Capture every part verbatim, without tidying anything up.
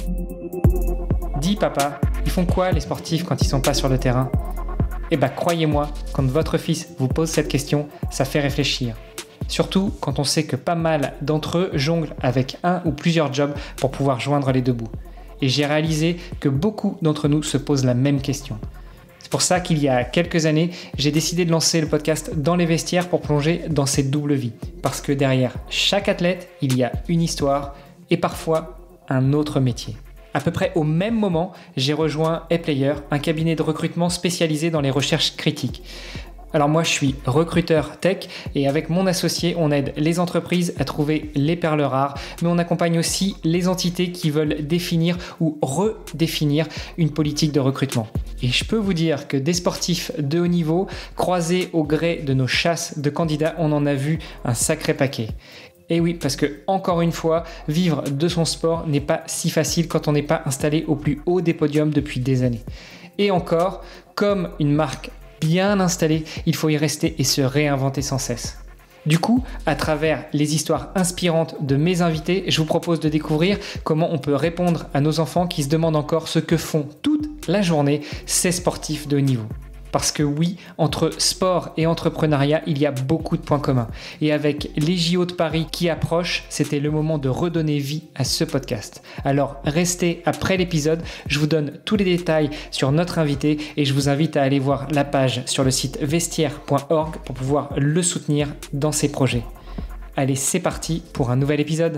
Dis papa, ils font quoi les sportifs quand ils sont pas sur le terrain ? Eh bah croyez-moi, quand votre fils vous pose cette question, ça fait réfléchir. Surtout quand on sait que pas mal d'entre eux jonglent avec un ou plusieurs jobs pour pouvoir joindre les deux bouts. Et j'ai réalisé que beaucoup d'entre nous se posent la même question. C'est pour ça qu'il y a quelques années, j'ai décidé de lancer le podcast Dans les vestiaires pour plonger dans cette double vie. Parce que derrière chaque athlète, il y a une histoire et parfois un autre métier. À peu près au même moment, j'ai rejoint ePlayer, un cabinet de recrutement spécialisé dans les recherches critiques. Alors moi, je suis recruteur tech et avec mon associé, on aide les entreprises à trouver les perles rares, mais on accompagne aussi les entités qui veulent définir ou redéfinir une politique de recrutement. Et je peux vous dire que des sportifs de haut niveau, croisés au gré de nos chasses de candidats, on en a vu un sacré paquet. Et oui, parce que, encore une fois, vivre de son sport n'est pas si facile quand on n'est pas installé au plus haut des podiums depuis des années. Et encore, comme une marque bien installée, il faut y rester et se réinventer sans cesse. Du coup, à travers les histoires inspirantes de mes invités, je vous propose de découvrir comment on peut répondre à nos enfants qui se demandent encore ce que font toute la journée ces sportifs de haut niveau. Parce que oui, entre sport et entrepreneuriat, il y a beaucoup de points communs. Et avec les J O de Paris qui approchent, c'était le moment de redonner vie à ce podcast. Alors restez après l'épisode, je vous donne tous les détails sur notre invité et je vous invite à aller voir la page sur le site vestiaire point org pour pouvoir le soutenir dans ses projets. Allez, c'est parti pour un nouvel épisode.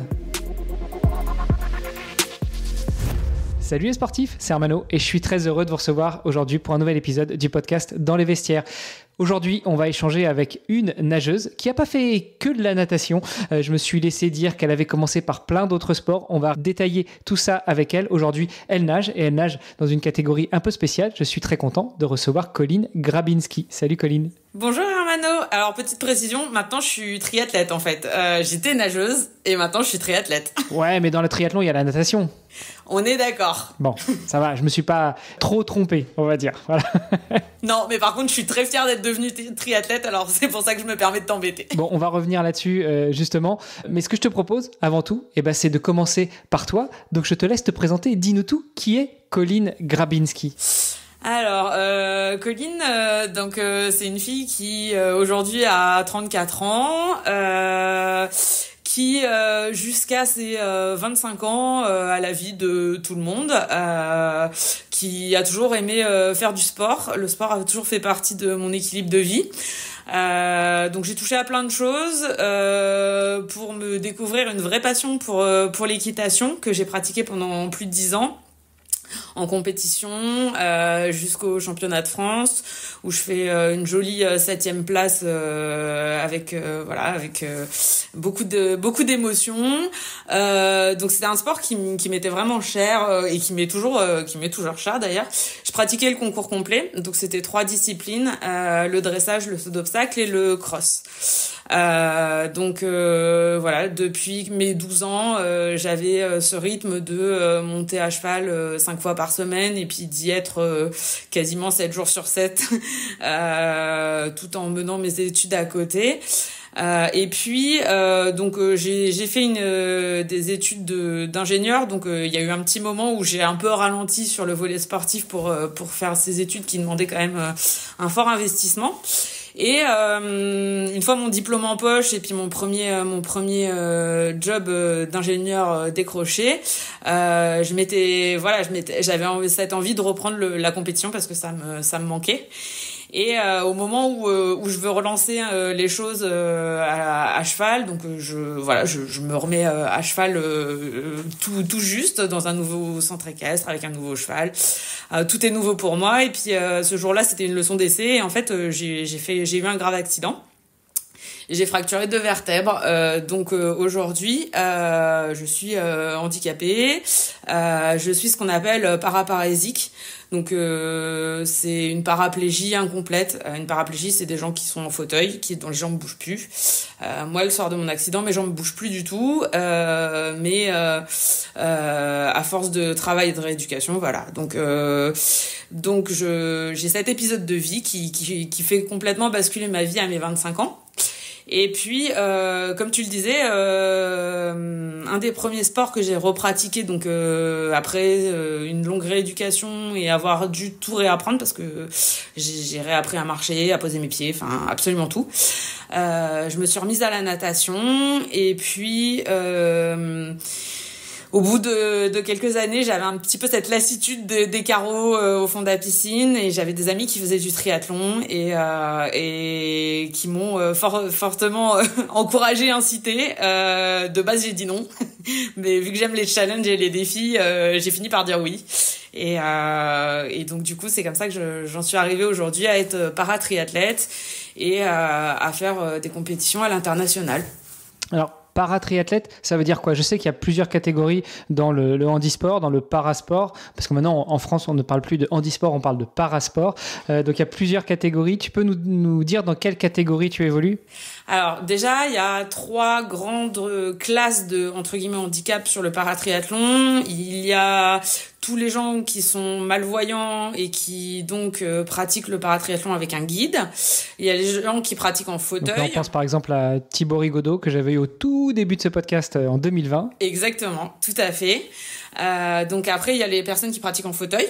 Salut les sportifs, c'est Armano et je suis très heureux de vous recevoir aujourd'hui pour un nouvel épisode du podcast Dans les vestiaires. Aujourd'hui, on va échanger avec une nageuse qui n'a pas fait que de la natation. Euh, je me suis laissé dire qu'elle avait commencé par plein d'autres sports. On va détailler tout ça avec elle. Aujourd'hui, elle nage et elle nage dans une catégorie un peu spéciale. Je suis très content de recevoir Colline Grabinski. Salut Colline. Bonjour Armano. Alors petite précision, maintenant je suis triathlète en fait. Euh, j'étais nageuse et maintenant je suis triathlète. Ouais, mais dans le triathlon, il y a la natation. On est d'accord. Bon, ça va, je me suis pas trop trompé, on va dire. Voilà. Non, mais par contre, je suis très fière d'être devenue triathlète, alors c'est pour ça que je me permets de t'embêter. Bon, on va revenir là-dessus euh, justement. Mais ce que je te propose, avant tout, eh ben, c'est de commencer par toi. Donc je te laisse te présenter. Dis-nous tout, qui est Colline Grabinski ? Alors, euh, Colline, euh, donc euh, c'est une fille qui euh, aujourd'hui a trente-quatre ans, euh, qui euh, jusqu'à ses euh, vingt-cinq ans euh, a la vie de tout le monde, euh, qui a toujours aimé euh, faire du sport. Le sport a toujours fait partie de mon équilibre de vie. Euh, donc j'ai touché à plein de choses euh, pour me découvrir une vraie passion pour euh, pour l'équitation que j'ai pratiquée pendant plus de dix ans. En compétition euh, jusqu'au championnat de France où je fais euh, une jolie euh, septième place euh, avec euh, voilà avec euh, beaucoup de beaucoup d'émotions. Euh, donc c'était un sport qui qui m'était vraiment cher euh, et qui m'est toujours euh, qui m'est toujours cher d'ailleurs. Je pratiquais le concours complet, donc c'était trois disciplines euh, le dressage, le saut d'obstacle et le cross. Euh, donc euh, voilà, depuis mes douze ans, euh, j'avais euh, ce rythme de euh, monter à cheval euh, cinq fois par semaine et puis d'y être euh, quasiment sept jours sur sept, euh, tout en menant mes études à côté. Euh, et puis euh, donc euh, j'ai j'ai fait une euh, des études de d'ingénieur, donc euh, il y a eu un petit moment où j'ai un peu ralenti sur le volet sportif pour euh, pour faire ces études qui demandaient quand même euh, un fort investissement. Et euh, une fois mon diplôme en poche et puis mon premier euh, mon premier euh, job euh, d'ingénieur euh, décroché, euh, je m'étais voilà je m'étais j'avais cette envie de reprendre le, la compétition parce que ça me ça me manquait. Et euh, au moment où euh, où je veux relancer euh, les choses euh, à, à cheval, donc euh, je voilà, je, je me remets euh, à cheval euh, tout tout juste dans un nouveau centre équestre avec un nouveau cheval. Euh, tout est nouveau pour moi. Et puis euh, ce jour-là, c'était une leçon d'essai. Et en fait, euh, j'ai j'ai fait j'ai eu un grave accident. J'ai fracturé deux vertèbres, euh, donc euh, aujourd'hui euh, je suis euh, handicapée, euh, je suis ce qu'on appelle paraparésique, donc euh, c'est une paraplégie incomplète. Une paraplégie, c'est des gens qui sont en fauteuil, qui dont les jambes bougent plus. Euh, moi, le soir de mon accident, mes jambes bougent plus du tout, euh, mais euh, euh, à force de travail et de rééducation, voilà. Donc euh, donc je j'ai cet épisode de vie qui qui qui fait complètement basculer ma vie à mes vingt-cinq ans. Et puis, euh, comme tu le disais, euh, un des premiers sports que j'ai repratiqué, donc euh, après euh, une longue rééducation et avoir dû tout réapprendre parce que j'ai, j'ai réappris à marcher, à poser mes pieds, enfin absolument tout. Euh, je me suis remise à la natation et puis euh, au bout de, de quelques années, j'avais un petit peu cette lassitude de, des carreaux euh, au fond de la piscine et j'avais des amis qui faisaient du triathlon et, euh, et qui m'ont euh, fort, fortement euh, encouragée, incitée. Euh, de base, j'ai dit non, mais vu que j'aime les challenges et les défis, euh, j'ai fini par dire oui. Et, euh, et donc du coup, c'est comme ça que je, j'en suis arrivée aujourd'hui à être paratriathlète et euh, à faire des compétitions à l'international. Alors, paratriathlète, ça veut dire quoi? Je sais qu'il y a plusieurs catégories dans le, le handisport, dans le parasport, parce que maintenant en France on ne parle plus de handisport, on parle de parasport. Euh, donc il y a plusieurs catégories. Tu peux nous, nous dire dans quelle catégorie tu évolues? Alors déjà, il y a trois grandes classes de entre guillemets handicap sur le paratriathlon. Il y a tous les gens qui sont malvoyants et qui donc euh, pratiquent le paratriathlon avec un guide. Il y a les gens qui pratiquent en fauteuil. Donc là, on pense par exemple à Thibaut Rigaudot que j'avais eu au tout début de ce podcast en deux mille vingt. Exactement, tout à fait. Euh, donc après il y a les personnes qui pratiquent en fauteuil.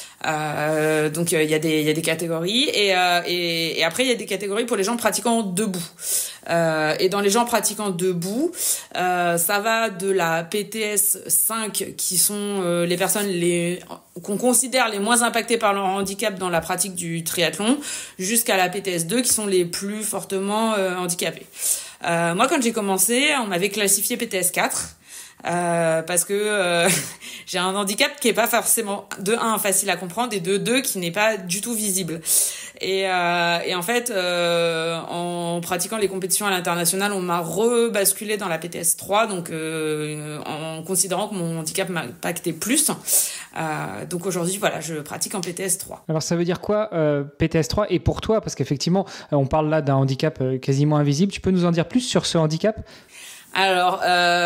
Euh, donc il euh, y a des il y a des catégories et, euh, et et après il y a des catégories pour les gens pratiquant debout. Euh, et dans les gens pratiquant debout, euh, ça va de la P T S cinq qui sont euh, les personnes les qu'on considère les moins impactées par leur handicap dans la pratique du triathlon, jusqu'à la P T S deux qui sont les plus fortement euh, handicapés. Euh, moi quand j'ai commencé, on m'avait classifié P T S quatre. Euh, parce que euh, j'ai un handicap qui est pas forcément de un facile à comprendre et de deux qui n'est pas du tout visible. Et, euh, et en fait, euh, en pratiquant les compétitions à l'international, on m'a rebasculé dans la P T S trois, donc euh, en considérant que mon handicap m'impactait plus. Euh, donc aujourd'hui, voilà, je pratique en P T S trois. Alors ça veut dire quoi euh, P T S trois et pour toi? Parce qu'effectivement, on parle là d'un handicap quasiment invisible. Tu peux nous en dire plus sur ce handicap? Alors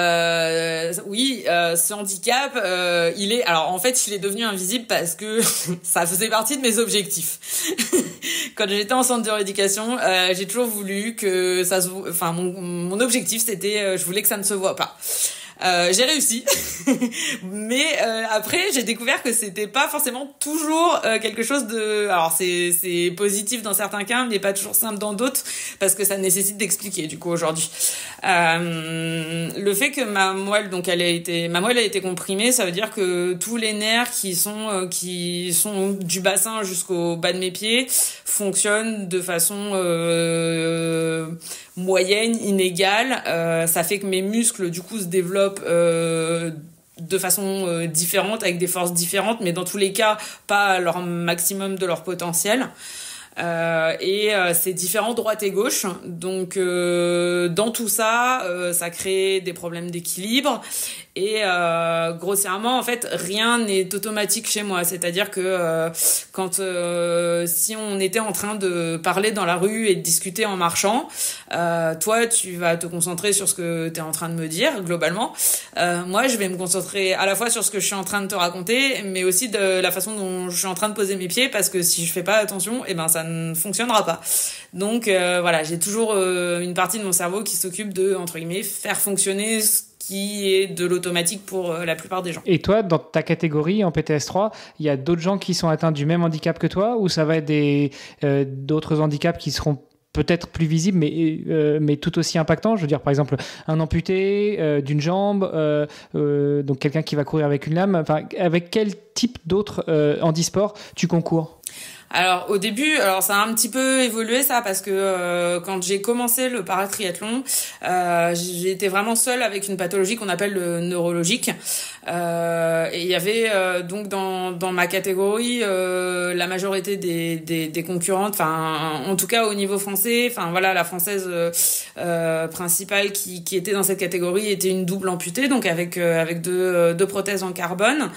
euh, oui, euh, ce handicap, euh, il est, alors en fait, il est devenu invisible parce que ça faisait partie de mes objectifs. Quand j'étais en centre de rééducation, euh, j'ai toujours voulu que ça se, enfin mon, mon objectif c'était, euh, je voulais que ça ne se voit pas. Euh, j'ai réussi, mais euh, après j'ai découvert que c'était pas forcément toujours euh, quelque chose de. Alors c'est c'est positif dans certains cas, mais pas toujours simple dans d'autres, parce que ça nécessite d'expliquer. Du coup aujourd'hui, euh, le fait que ma moelle, donc elle a été, ma moelle a été comprimée, ça veut dire que tous les nerfs qui sont euh, qui sont du bassin jusqu'au bas de mes pieds fonctionnent de façon euh, moyenne, inégale. Euh, ça fait que mes muscles du coup se développent Euh, de façon euh, différente, avec des forces différentes, mais dans tous les cas, pas à leur maximum de leur potentiel. Euh, et euh, c'est différent droite et gauche. Donc, euh, dans tout ça, euh, ça crée des problèmes d'équilibre. Et euh, grossièrement, en fait, rien n'est automatique chez moi. C'est-à-dire que euh, quand euh, si on était en train de parler dans la rue et de discuter en marchant, euh, toi, tu vas te concentrer sur ce que tu es en train de me dire, globalement. Euh, moi, je vais me concentrer à la fois sur ce que je suis en train de te raconter, mais aussi de la façon dont je suis en train de poser mes pieds, parce que si je fais pas attention, eh ben, ça ne fonctionnera pas. Donc, euh, voilà, j'ai toujours euh, une partie de mon cerveau qui s'occupe de, entre guillemets, faire fonctionner ce qui est de l'automatique pour euh, la plupart des gens. Et toi, dans ta catégorie en P T S trois, il y a d'autres gens qui sont atteints du même handicap que toi, ou ça va être des, euh, d'autres handicaps qui seront peut-être plus visibles, mais, euh, mais tout aussi impactants? Je veux dire, par exemple, un amputé euh, d'une jambe, euh, euh, donc quelqu'un qui va courir avec une lame. Enfin, avec quel type d'autres euh, handisports tu concours? Alors au début, alors ça a un petit peu évolué ça, parce que euh, quand j'ai commencé le paratriathlon, euh, j'ai été vraiment seule avec une pathologie qu'on appelle le neurologique. Euh, et il y avait euh, donc dans dans ma catégorie euh, la majorité des des, des concurrentes, enfin en tout cas au niveau français, enfin voilà, la française euh, euh, principale qui qui était dans cette catégorie était une double amputée, donc avec euh, avec deux deux prothèses en carbone.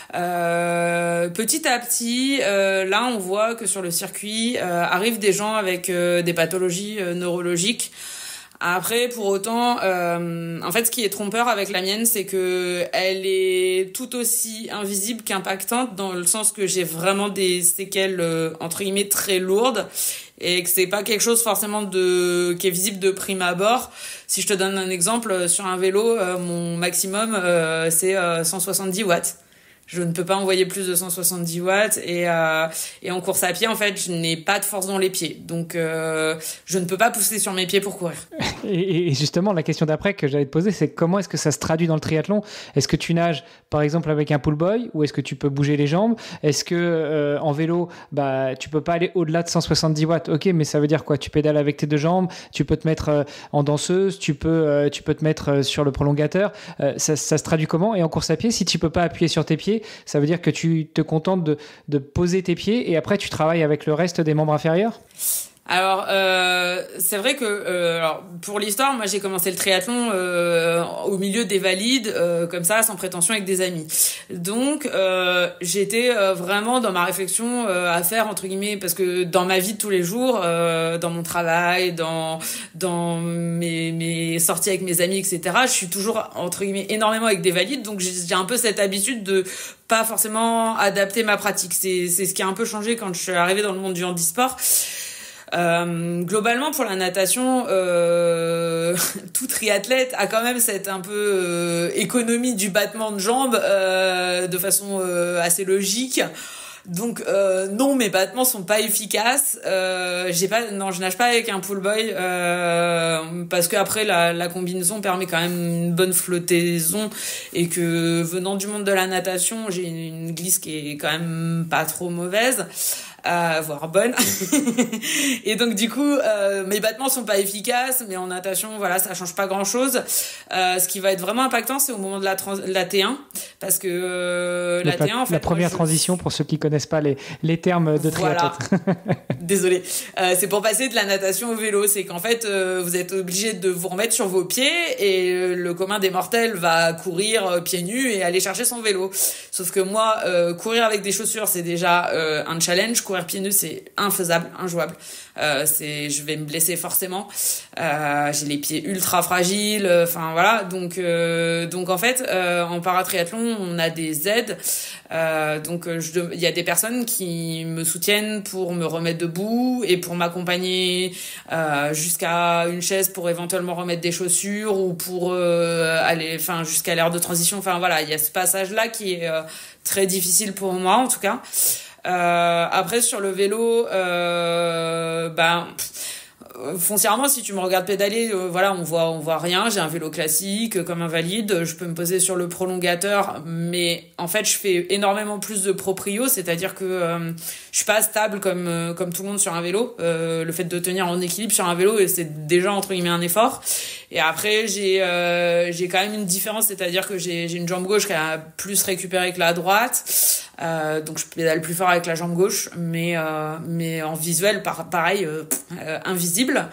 Euh, petit à petit, euh, là on voit que sur le circuit euh, arrivent des gens avec euh, des pathologies euh, neurologiques. Après, pour autant, euh, en fait, ce qui est trompeur avec la mienne, c'est que elle est tout aussi invisible qu'impactante, dans le sens que j'ai vraiment des séquelles euh, entre guillemets très lourdes et que c'est pas quelque chose forcément de qui est visible de prime abord. Si je te donne un exemple, sur un vélo, euh, mon maximum euh, c'est euh, cent soixante-dix watts. Je ne peux pas envoyer plus de cent soixante-dix watts et euh, et en course à pied, en fait, je n'ai pas de force dans les pieds, donc euh, je ne peux pas pousser sur mes pieds pour courir. Et, et justement, la question d'après que j'allais te poser, c'est comment est-ce que ça se traduit dans le triathlon ? Est-ce que tu nages, par exemple, avec un pull boy, ou est-ce que tu peux bouger les jambes ? Est-ce que euh, en vélo, bah tu peux pas aller au-delà de cent soixante-dix watts ? Ok, mais ça veut dire quoi ? Tu pédales avec tes deux jambes, tu peux te mettre euh, en danseuse, tu peux euh, tu peux te mettre euh, sur le prolongateur. Euh, ça, ça se traduit comment ? Et en course à pied, si tu peux pas appuyer sur tes pieds, ça veut dire que tu te contentes de, de poser tes pieds et après tu travailles avec le reste des membres inférieurs ? Alors, euh, c'est vrai que euh, alors, pour l'histoire, moi j'ai commencé le triathlon euh, au milieu des valides, euh, comme ça, sans prétention, avec des amis. Donc, euh, j'étais euh, vraiment dans ma réflexion euh, à faire, entre guillemets, parce que dans ma vie de tous les jours, euh, dans mon travail, dans dans mes, mes sorties avec mes amis, et cetera, je suis toujours, entre guillemets, énormément avec des valides, donc j'ai, j'ai un peu cette habitude de pas forcément adapter ma pratique. C'est, c'est ce qui a un peu changé quand je suis arrivée dans le monde du handisport. Euh, globalement, pour la natation, euh, tout triathlète a quand même cette un peu euh, économie du battement de jambes euh, de façon euh, assez logique. Donc euh, non, mes battements sont pas efficaces. Euh, j'ai pas, non, je nage pas avec un pull boy euh, parce que après la, la combinaison permet quand même une bonne flottaison et que venant du monde de la natation, j'ai une, une glisse qui est quand même pas trop mauvaise. Euh, voire bonne. Et donc du coup euh, mes battements sont pas efficaces, mais en natation voilà, ça change pas grand chose. Euh, ce qui va être vraiment impactant, c'est au moment de la, trans- la T un, parce que euh, la, la T un en fait, la première je... transition, pour ceux qui connaissent pas les, les termes de triathlète. Voilà. Désolée. Euh, c'est pour passer de la natation au vélo, c'est qu'en fait euh, vous êtes obligé de vous remettre sur vos pieds et euh, le commun des mortels va courir euh, pieds nus et aller chercher son vélo. Sauf que moi euh, courir avec des chaussures, c'est déjà euh, un challenge. Courir pieds nus, c'est infaisable, injouable. Euh, c'est, je vais me blesser forcément. Euh, j'ai les pieds ultra fragiles. Enfin euh, voilà. Donc, euh, donc en fait, euh, en paratriathlon, on a des aides. Euh, donc, il y a des personnes qui me soutiennent pour me remettre debout et pour m'accompagner euh, jusqu'à une chaise pour éventuellement remettre des chaussures ou pour euh, aller, enfin jusqu'à l'heure de transition. Enfin voilà, il y a ce passage-là qui est euh, très difficile pour moi en tout cas. Euh, après sur le vélo, euh, ben foncièrement, si tu me regardes pédaler, euh, voilà, on voit, on voit rien. J'ai un vélo classique, euh, comme un valide. Je peux me poser sur le prolongateur, mais en fait, je fais énormément plus de proprio, c'est-à-dire que euh, je suis pas stable comme euh, comme tout le monde sur un vélo. Euh, le fait de tenir en équilibre sur un vélo, c'est déjà entre guillemets un effort. Et après, j'ai euh, j'ai quand même une différence, c'est-à-dire que j'ai j'ai une jambe gauche qui a plus récupéré que la droite. Euh, donc je pédale plus fort avec la jambe gauche, mais euh, mais en visuel par, pareil euh, euh, invisible.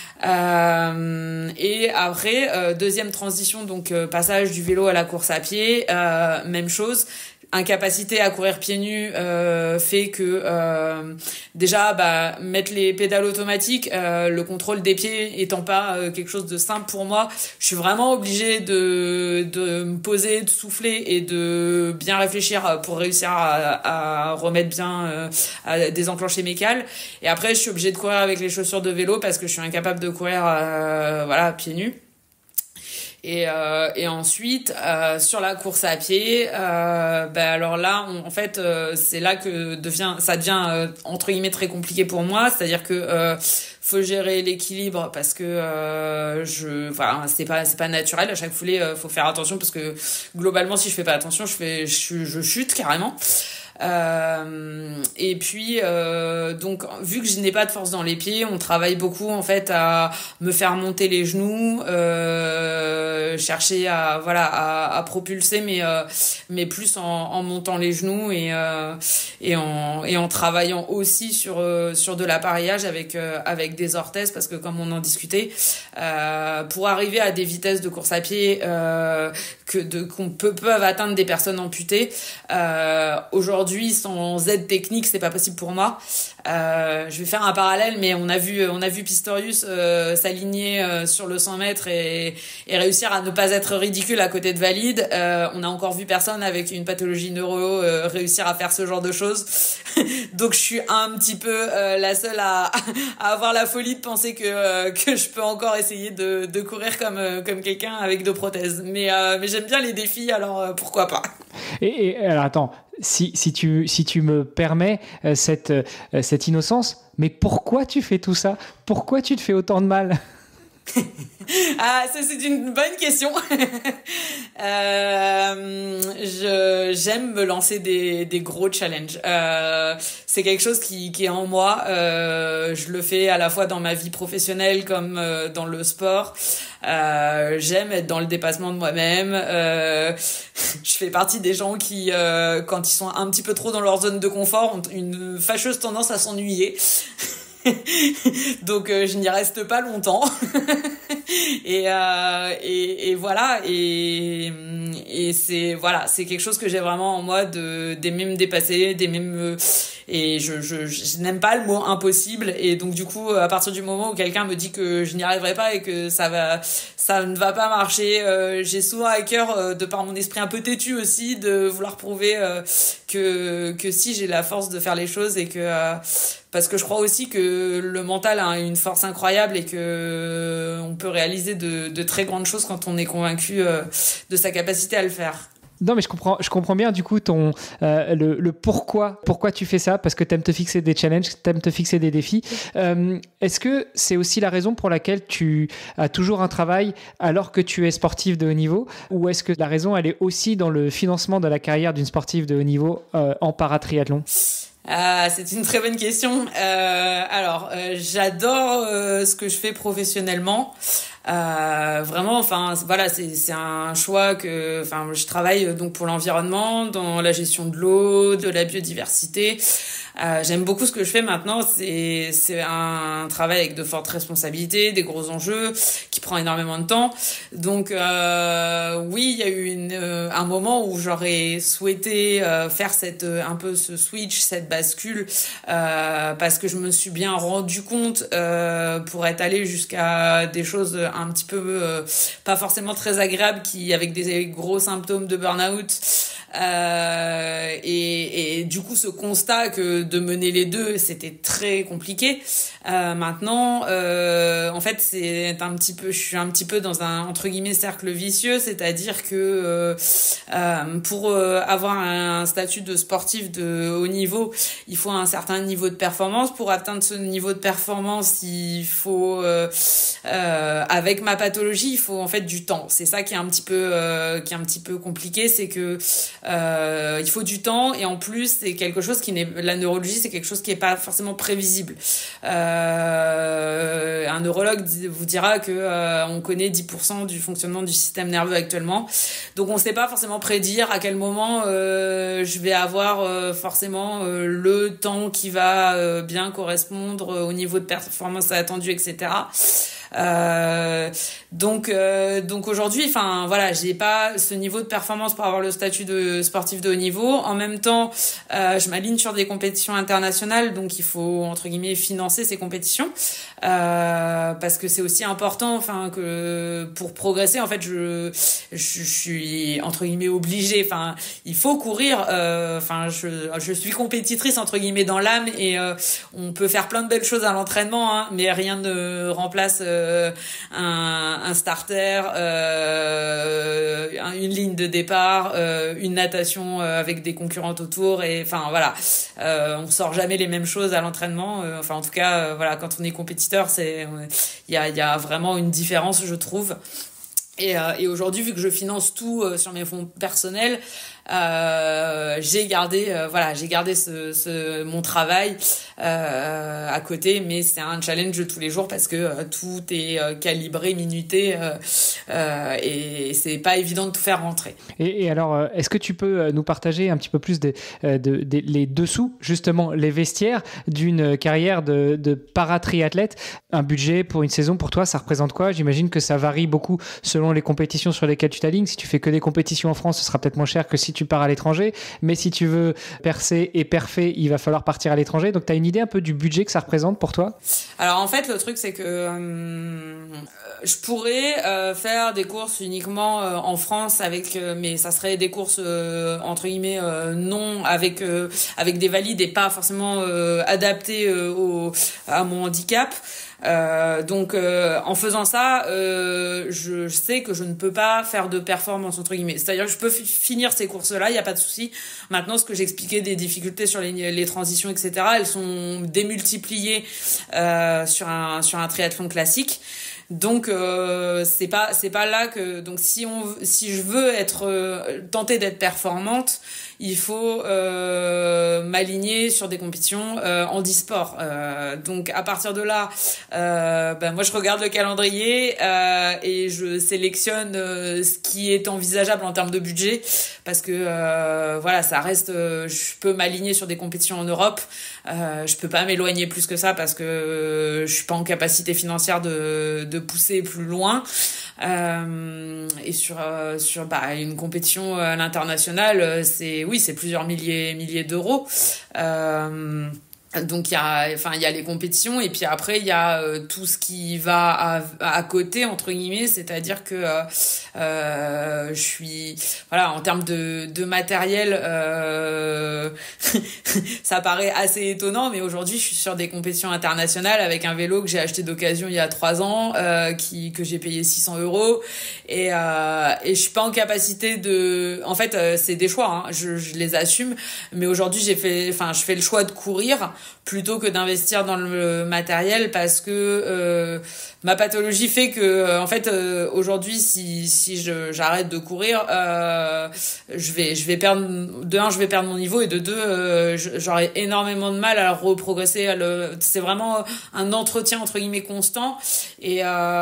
Euh, et après euh, deuxième transition, donc euh, passage du vélo à la course à pied, euh, même chose. Incapacité à courir pieds nus euh, fait que euh, déjà bah mettre les pédales automatiques, euh, le contrôle des pieds étant pas euh, quelque chose de simple pour moi, je suis vraiment obligée de de me poser, de souffler et de bien réfléchir pour réussir à, à remettre bien euh, à désenclencher mes cales. Et après je suis obligée de courir avec les chaussures de vélo parce que je suis incapable de courir euh, voilà pieds nus. Et, euh, et ensuite euh, sur la course à pied, euh, ben alors là, on, en fait, euh, c'est là que devient, ça devient euh, entre guillemets très compliqué pour moi. C'est-à-dire que euh, faut gérer l'équilibre parce que euh, je, voilà, c'est pas, c'est pas naturel. À chaque foulée, euh, faut faire attention parce que globalement, si je fais pas attention, je fais, je, je chute carrément. Euh, et puis euh, donc vu que je n'ai pas de force dans les pieds, on travaille beaucoup en fait à me faire monter les genoux, euh, chercher à voilà à, à propulser mais euh, mais plus en, en montant les genoux et euh, et en et en travaillant aussi sur euh, sur de l'appareillage avec euh, avec des orthèses parce que comme on en discutait euh, pour arriver à des vitesses de course à pied euh, que de qu'on peut peuvent atteindre des personnes amputées euh, aujourd'hui. aujourd'hui, sans aide technique, c'est pas possible pour moi. Euh, je vais faire un parallèle, mais on a vu, on a vu Pistorius euh, s'aligner euh, sur le cent mètres et, et réussir à ne pas être ridicule à côté de Valide. Euh, on a encore vu personne avec une pathologie neuro euh, réussir à faire ce genre de choses. Donc je suis un petit peu euh, la seule à, à avoir la folie de penser que euh, que je peux encore essayer de, de courir comme euh, comme quelqu'un avec deux prothèses. Mais euh, mais j'aime bien les défis, alors euh, pourquoi pas. Et, et alors attends, si si tu si tu me permets euh, cette euh, cette innocence, mais pourquoi tu fais tout ça? Pourquoi tu te fais autant de mal? Ah, ça c'est une bonne question. euh, je j'aime me lancer des des gros challenges. Euh, c'est quelque chose qui qui est en moi. Euh, je le fais à la fois dans ma vie professionnelle comme euh, dans le sport. Euh, j'aime être dans le dépassement de moi-même. Euh, je fais partie des gens qui, euh, quand ils sont un petit peu trop dans leur zone de confort, ont une fâcheuse tendance à s'ennuyer. Donc euh, je n'y reste pas longtemps. et, euh, et et voilà et et c'est voilà c'est quelque chose que j'ai vraiment en moi, de d'aimer me dépasser, d'aimer me et je je je n'aime pas le mot impossible. Et donc du coup, à partir du moment où quelqu'un me dit que je n'y arriverai pas et que ça va ça ne va pas marcher, euh, j'ai souvent à cœur, euh, de par mon esprit un peu têtu aussi, de vouloir prouver euh, que que si j'ai la force de faire les choses, et que euh, parce que je crois aussi que le mental a une force incroyable et que on peut réaliser de, de très grandes choses quand on est convaincu euh, de sa capacité à le faire. Non, mais je comprends, je comprends bien du coup ton euh, le, le pourquoi pourquoi tu fais ça, parce que t'aimes te fixer des challenges, t'aimes te fixer des défis. Euh, est-ce que c'est aussi la raison pour laquelle tu as toujours un travail alors que tu es sportif de haut niveau, ou est-ce que la raison elle est aussi dans le financement de la carrière d'une sportive de haut niveau euh, en paratriathlon? Ah, c'est une très bonne question. Euh, alors, euh, j'adore euh, ce que je fais professionnellement. Euh, vraiment, enfin, voilà, c'est c'est un choix que, enfin, je travaille donc pour l'environnement, dans la gestion de l'eau, de la biodiversité. Euh, j'aime beaucoup ce que je fais maintenant. C'est c'est un travail avec de fortes responsabilités, des gros enjeux, qui prend énormément de temps. Donc euh, oui, il y a eu une, euh, un moment où j'aurais souhaité euh, faire cette un peu ce switch, cette bascule, euh, parce que je me suis bien rendu compte, euh, pour être allé jusqu'à des choses un petit peu euh, pas forcément très agréables, qui avec des gros symptômes de burn-out. Euh, et, et du coup, ce constat que de mener les deux, c'était très compliqué. Euh, maintenant, euh, en fait, c'est un petit peu, je suis un petit peu dans un entre guillemets cercle vicieux, c'est-à-dire que euh, euh, pour euh, avoir un statut de sportif de haut niveau, il faut un certain niveau de performance. Pour atteindre ce niveau de performance, il faut, euh, euh, avec ma pathologie, il faut en fait du temps. C'est ça qui est un petit peu, euh, qui est un petit peu compliqué, c'est que Euh, il faut du temps, et en plus c'est quelque chose qui n'est, la neurologie c'est quelque chose qui est pas forcément prévisible. Euh, un neurologue vous dira que euh, on connaît dix pour cent du fonctionnement du système nerveux actuellement, donc on sait pas forcément prédire à quel moment euh, je vais avoir euh, forcément euh, le temps qui va euh, bien correspondre au niveau de performance attendu, et cetera. Euh, donc euh, donc aujourd'hui, enfin voilà, j'ai pas ce niveau de performance pour avoir le statut de sportif de haut niveau. En même temps, euh, je m'aligne sur des compétitions internationales, donc il faut entre guillemets financer ces compétitions, euh, parce que c'est aussi important, enfin que pour progresser, en fait, je je, je suis entre guillemets obligée. Enfin, il faut courir. Enfin, euh, je je suis compétitrice entre guillemets dans l'âme, et euh, on peut faire plein de belles choses à l'entraînement, hein, mais rien ne remplace euh, Euh, un, un starter, euh, une ligne de départ, euh, une natation euh, avec des concurrentes autour, et enfin voilà, euh, on sort jamais les mêmes choses à l'entraînement. Euh, enfin en tout cas, euh, voilà, quand on est compétiteur, c'est il y a il y a vraiment une différence, je trouve. Et, euh, et aujourd'hui, vu que je finance tout euh, sur mes fonds personnels, euh, j'ai gardé, euh, voilà, j'ai gardé ce, ce mon travail euh, à côté, mais c'est un challenge de tous les jours, parce que euh, tout est euh, calibré, minuté, euh, euh, et c'est pas évident de tout faire rentrer. Et, et alors, est-ce que tu peux nous partager un petit peu plus des, de, de, les dessous, justement, les vestiaires d'une carrière de, de paratriathlète? Un budget pour une saison, pour toi, ça représente quoi? J'imagine que ça varie beaucoup selon les compétitions sur lesquelles tu t'alignes. Si tu fais que des compétitions en France, ce sera peut-être moins cher que si tu pars à l'étranger, mais si tu veux percer et perfer, il va falloir partir à l'étranger. Donc, tu as une idée un peu du budget que ça représente pour toi ? Alors, en fait, le truc, c'est que euh, je pourrais euh, faire des courses uniquement euh, en France, avec, euh, mais ça serait des courses, euh, entre guillemets, euh, non, avec, euh, avec des valides et pas forcément euh, adaptées euh, au, à mon handicap. Euh, donc euh, en faisant ça, euh, je, je sais que je ne peux pas faire de performance entre guillemets. C'est-à-dire que je peux f- finir ces courses-là, il y a pas de souci. Maintenant, ce que j'expliquais des difficultés sur les, les transitions, et cetera, elles sont démultipliées euh, sur un sur un triathlon classique. Donc euh, c'est pas c'est pas là que donc si on si je veux être euh, tenter d'être performante, il faut euh, m'aligner sur des compétitions euh, handisport. Euh, donc à partir de là, euh, ben moi je regarde le calendrier euh, et je sélectionne euh, ce qui est envisageable en termes de budget, parce que euh, voilà, ça reste. Euh, je peux m'aligner sur des compétitions en Europe. Euh, je peux pas m'éloigner plus que ça parce que euh, je suis pas en capacité financière de de pousser plus loin. Euh, et sur euh, sur bah une compétition à l'international, c'est oui, c'est plusieurs milliers milliers d'euros. Euh, donc il y a enfin il y a les compétitions et puis après il y a euh, tout ce qui va à, à côté entre guillemets, c'est-à-dire que euh, euh, je suis voilà en termes de de matériel, euh, ça paraît assez étonnant, mais aujourd'hui je suis sur des compétitions internationales avec un vélo que j'ai acheté d'occasion il y a trois ans, euh, qui que j'ai payé six cents euros et euh, et je suis pas en capacité de en fait euh, c'est des choix, hein, je je les assume, mais aujourd'hui j'ai fait enfin je fais le choix de courir plutôt que d'investir dans le matériel, parce que euh, ma pathologie fait que euh, en fait euh, aujourd'hui si si je j'arrête de courir, euh, je vais je vais perdre de un je vais perdre mon niveau et de deux euh, j'aurai énormément de mal à reprogresser à le, c'est vraiment un entretien entre guillemets constant et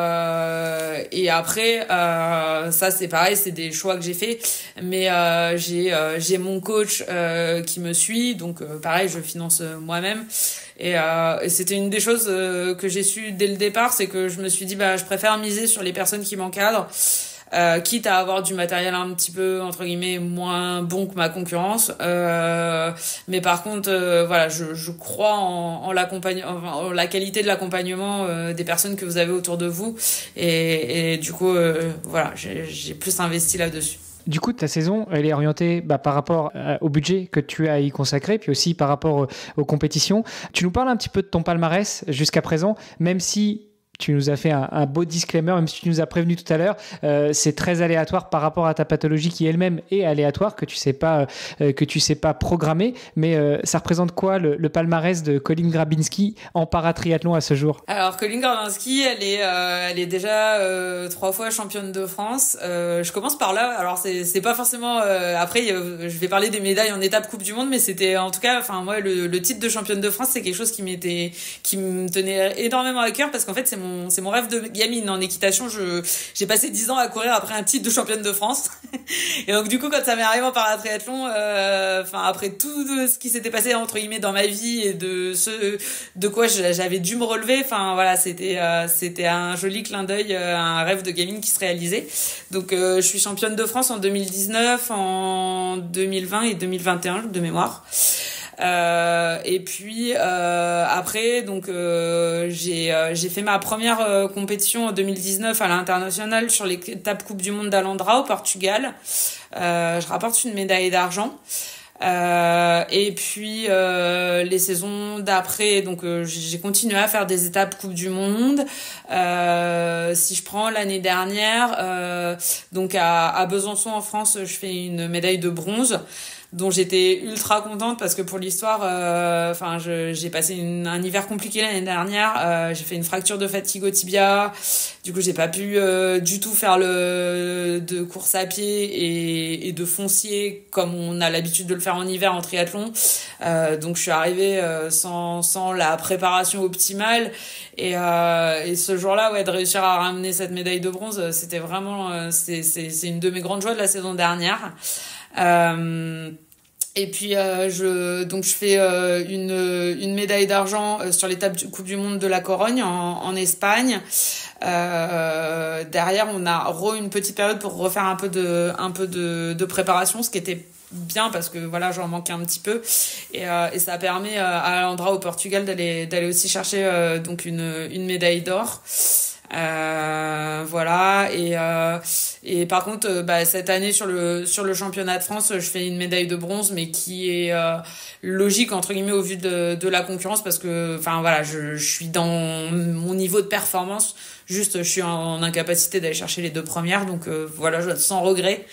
euh, et après euh, ça c'est pareil, c'est des choix que j'ai fait, mais euh, j'ai euh, j'ai mon coach euh, qui me suit, donc euh, pareil je finance moi-même. Et, euh, et c'était une des choses euh, que j'ai su dès le départ, c'est que je me suis dit bah je préfère miser sur les personnes qui m'encadrent, euh, quitte à avoir du matériel un petit peu entre guillemets moins bon que ma concurrence. Euh, mais par contre, euh, voilà, je, je crois en, en l'accompagnement, en la qualité de l'accompagnement euh, des personnes que vous avez autour de vous, et, et du coup, euh, voilà, j'ai, j'ai plus investi là-dessus. Du coup, ta saison, elle est orientée bah, par rapport euh, au budget que tu as à y consacrer, puis aussi par rapport euh, aux compétitions. Tu nous parles un petit peu de ton palmarès jusqu'à présent, même si tu nous as fait un, un beau disclaimer, même si tu nous as prévenu tout à l'heure, euh, c'est très aléatoire par rapport à ta pathologie qui elle-même est aléatoire, que tu sais pas, euh, que tu sais pas programmer. Mais euh, ça représente quoi le, le palmarès de Colline Grabinski en paratriathlon à ce jour ? Alors Colline Grabinski, elle est, euh, elle est déjà euh, trois fois championne de France. Euh, je commence par là. Alors c'est, c'est pas forcément. Euh, après, euh, je vais parler des médailles en étape Coupe du Monde, mais c'était en tout cas, enfin moi, le, le titre de championne de France, c'est quelque chose qui m'était, qui me tenait énormément à cœur, parce qu'en fait, c'est mon c'est mon rêve de gamine. En équitation, je j'ai passé dix ans à courir après un titre de championne de France. Et donc du coup, quand ça m'est arrivé en paratriathlon, euh, enfin après tout ce qui s'était passé entre guillemets dans ma vie et de ce de quoi j'avais dû me relever, enfin voilà, c'était euh, c'était un joli clin d'œil, euh, un rêve de gamine qui se réalisait. Donc euh, je suis championne de France en deux mille dix-neuf, en deux mille vingt et deux mille vingt et un de mémoire. Euh, et puis euh, après donc euh, j'ai euh, j'ai fait ma première euh, compétition en deux mille dix-neuf à l'international sur l'étape Coupe du Monde d'Alhandra au Portugal. Euh, je rapporte une médaille d'argent. Euh, et puis euh, les saisons d'après, donc euh, j'ai continué à faire des étapes Coupe du Monde. Euh, si je prends l'année dernière, euh, donc à, à Besançon en France, je fais une médaille de bronze, dont j'étais ultra contente, parce que pour l'histoire, enfin, euh, j'ai passé une, un hiver compliqué l'année dernière. Euh, j'ai fait une fracture de fatigue au tibia. Du coup, j'ai pas pu euh, du tout faire le de course à pied et, et de foncier comme on a l'habitude de le faire en hiver en triathlon. Euh, donc, je suis arrivée euh, sans sans la préparation optimale. Et, euh, et ce jour-là, ouais, de réussir à ramener cette médaille de bronze, c'était vraiment, euh, c'est c'est c'est une de mes grandes joies de la saison dernière. Euh, Et puis euh, je donc je fais euh, une une médaille d'argent euh, sur l'étape du Coupe du Monde de la Corogne en, en Espagne. Euh, derrière, on a re une petite période pour refaire un peu de un peu de, de préparation, ce qui était bien parce que voilà, j'en manquais un petit peu et, euh, et ça permet euh, à Alhambra au Portugal d'aller d'aller aussi chercher euh, donc une une médaille d'or. Euh, voilà et euh, et par contre euh, bah, cette année sur le sur le championnat de France je fais une médaille de bronze mais qui est euh, logique entre guillemets au vu de de la concurrence parce que enfin voilà je je suis dans mon niveau de performance, juste je suis en, en incapacité d'aller chercher les deux premières, donc euh, voilà, je, sans regret.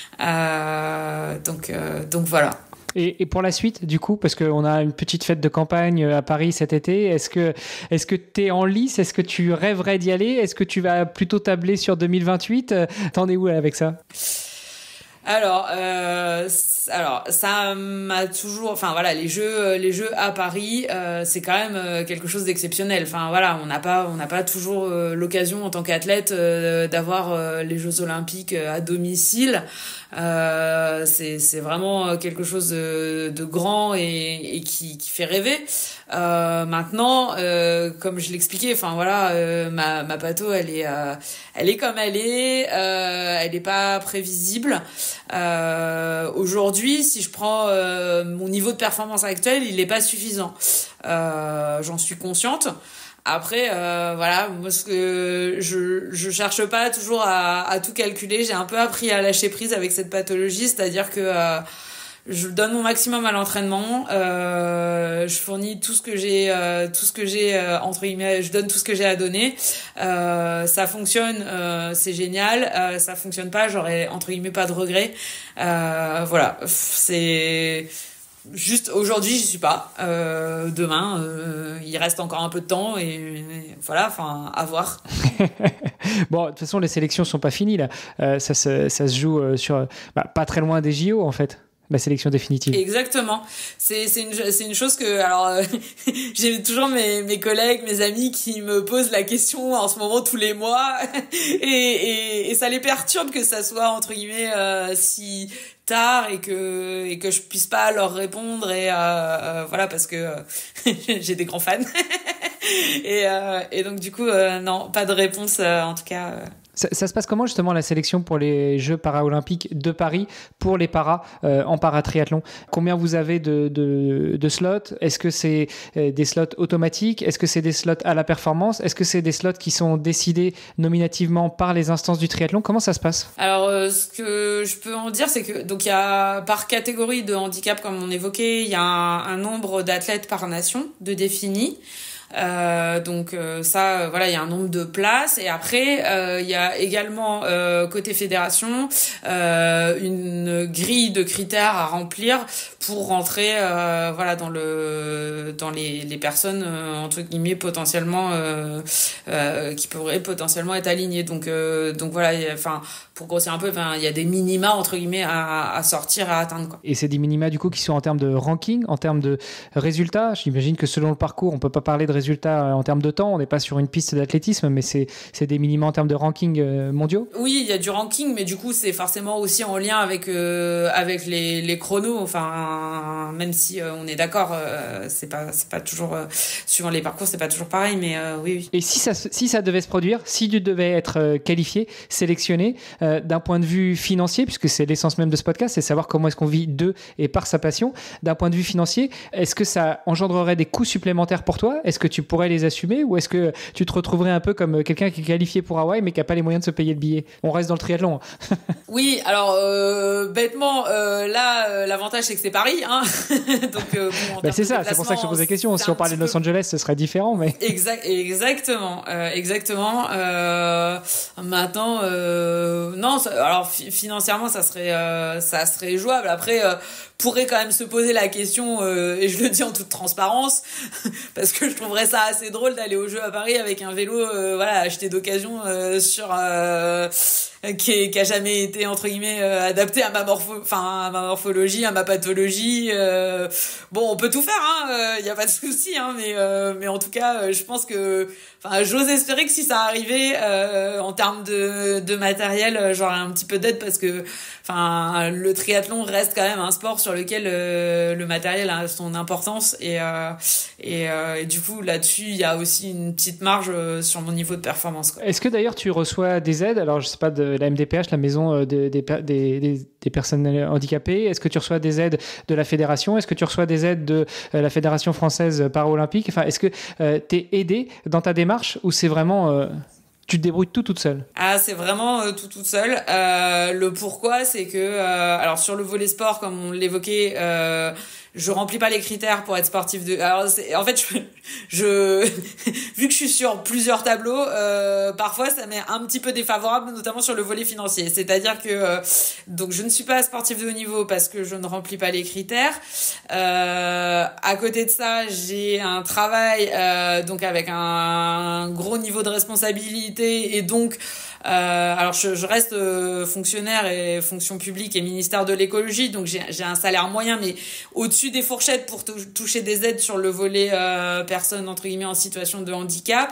Euh, donc euh, donc voilà. Et, et pour la suite, du coup, parce qu'on a une petite fête de campagne à Paris cet été, est-ce que est-ce que t'es en lice? Est-ce que tu rêverais d'y aller? Est-ce que tu vas plutôt tabler sur deux mille vingt-huit? T'en es où avec ça? Alors, euh, alors ça m'a toujours, enfin voilà, les jeux, les jeux à Paris, euh, c'est quand même quelque chose d'exceptionnel. Enfin voilà, on n'a pas, on n'a pas toujours euh, l'occasion en tant qu'athlète euh, d'avoir euh, les Jeux Olympiques à domicile. Euh, c'est, c'est vraiment quelque chose de, de grand et, et qui, qui fait rêver. Euh, maintenant, euh, comme je l'expliquais, enfin voilà, euh, ma, ma pato, elle est, euh, elle est comme elle est, euh, elle est pas prévisible. Euh, aujourd'hui, si je prends euh, mon niveau de performance actuel, il est pas suffisant. Euh, j'en suis consciente. Après, euh, voilà, moi, ce que je je cherche pas toujours à, à tout calculer. J'ai un peu appris à lâcher prise avec cette pathologie, c'est-à-dire que euh, je donne mon maximum à l'entraînement. Euh, je fournis tout ce que j'ai, euh, tout ce que j'ai euh, entre guillemets. Je donne tout ce que j'ai à donner. Euh, ça fonctionne, euh, c'est génial. Euh, ça fonctionne pas, j'aurais entre guillemets pas de regrets. Euh, voilà, c'est juste aujourd'hui, j'y suis pas. Euh, demain, euh, il reste encore un peu de temps et, et voilà, enfin, à voir. Bon, de toute façon, les sélections sont pas finies là. Euh, ça, se, ça se joue euh, sur, bah, pas très loin des J O en fait. La sélection définitive. Exactement. C'est c'est une c'est une chose que alors euh, j'ai toujours mes mes collègues, mes amis qui me posent la question en ce moment tous les mois et et, et ça les perturbe que ça soit entre guillemets euh, si tard et que et que je puisse pas leur répondre et euh, euh, voilà parce que euh, j'ai des grands fans et euh, et donc du coup euh, non, pas de réponse euh, en tout cas. Euh. Ça, ça se passe comment justement la sélection pour les Jeux paralympiques de Paris pour les paras euh, en paratriathlon? Combien vous avez de, de, de slots? Est-ce que c'est euh, des slots automatiques? Est-ce que c'est des slots à la performance? Est-ce que c'est des slots qui sont décidés nominativement par les instances du triathlon? Comment ça se passe? Alors euh, ce que je peux en dire, c'est que donc il y a par catégorie de handicap comme on évoquait, il y a un, un nombre d'athlètes par nation de défini. Euh, donc euh, ça, euh, voilà, il y a un nombre de places et après euh, il y a également euh, côté fédération euh, une grille de critères à remplir pour rentrer, euh, voilà, dans le dans les les personnes euh, entre guillemets potentiellement euh, euh, qui pourraient potentiellement être alignées. Donc euh, donc voilà, enfin pour grossir un peu, enfin il y a des minima entre guillemets à, à sortir, à atteindre quoi. Et c'est des minima du coup qui sont en termes de ranking, en termes de résultats. J'imagine que selon le parcours, on peut pas parler de résultats en termes de temps. On n'est pas sur une piste d'athlétisme, mais c'est c'est des minima en termes de ranking euh, mondiaux. Oui, il y a du ranking, mais du coup c'est forcément aussi en lien avec euh, avec les les chronos. Enfin même si euh, on est d'accord, euh, c'est pas c'est pas toujours euh, suivant les parcours, c'est pas toujours pareil, mais euh, oui oui. Et si ça si ça devait se produire, si tu devais être euh, qualifié, sélectionné euh, d'un point de vue financier, puisque c'est l'essence même de ce podcast, c'est savoir comment est-ce qu'on vit de et par sa passion. D'un point de vue financier, est-ce que ça engendrerait des coûts supplémentaires pour toi? Est-ce que tu pourrais les assumer ou est-ce que tu te retrouverais un peu comme quelqu'un qui est qualifié pour Hawaï mais qui n'a pas les moyens de se payer le billet? On reste dans le triathlon. Oui, alors euh, bêtement, euh, là euh, l'avantage c'est que c'est Paris, hein. Donc euh, bon, bah, c'est ça, c'est pour ça que je te pose la question. Si on parlait de Los Angeles, ce serait différent, mais exact, exactement, euh, exactement. Euh, maintenant, euh, non, ça, alors fi- financièrement ça serait euh, ça serait jouable. Après, euh, pourrait quand même se poser la question, euh, et je le dis en toute transparence, parce que je trouverais ça assez drôle d'aller aux Jeux à Paris avec un vélo, euh, voilà, acheté d'occasion euh, sur euh, qui, qui a jamais été entre guillemets euh, adapté à ma morpho, enfin à ma morphologie, à ma pathologie. Euh, bon, on peut tout faire, hein, il euh, y a pas de souci, hein, mais euh, mais en tout cas, euh, je pense que, enfin, j'ose espérer que si ça arrivait euh, en termes de de matériel, j'aurais un petit peu d'aide parce que enfin, le triathlon reste quand même un sport sur lequel euh, le matériel a son importance et euh, et, euh, et du coup là-dessus il y a aussi une petite marge euh, sur mon niveau de performance, quoi. Est-ce que d'ailleurs tu reçois des aides? Alors je sais pas, de la M D P H, la maison des, des, des, des, des personnes handicapées. Est-ce que tu reçois des aides de la fédération? Est-ce que tu reçois des aides de euh, la Fédération française paralympique? Enfin, est-ce que euh, tu es aidé dans ta démarche ou c'est vraiment euh, tu te débrouilles tout toute seule? Ah, c'est vraiment euh, tout toute seule. Euh, le pourquoi, c'est que euh, alors sur le volet sport, comme on l'évoquait, euh, je remplis pas les critères pour être sportif de. Alors c'est, en fait, je, je vu que je suis sur plusieurs tableaux, euh, parfois ça m'est un petit peu défavorable, notamment sur le volet financier. C'est-à-dire que euh, donc je ne suis pas sportif de haut niveau parce que je ne remplis pas les critères. Euh, à côté de ça, j'ai un travail euh, donc avec un gros niveau de responsabilité et donc Euh, alors je, je reste euh, fonctionnaire et fonction publique et ministère de l'écologie, donc j'ai, j'ai un salaire moyen, mais au-dessus des fourchettes pour tou- toucher des aides sur le volet euh, personnes entre guillemets en situation de handicap.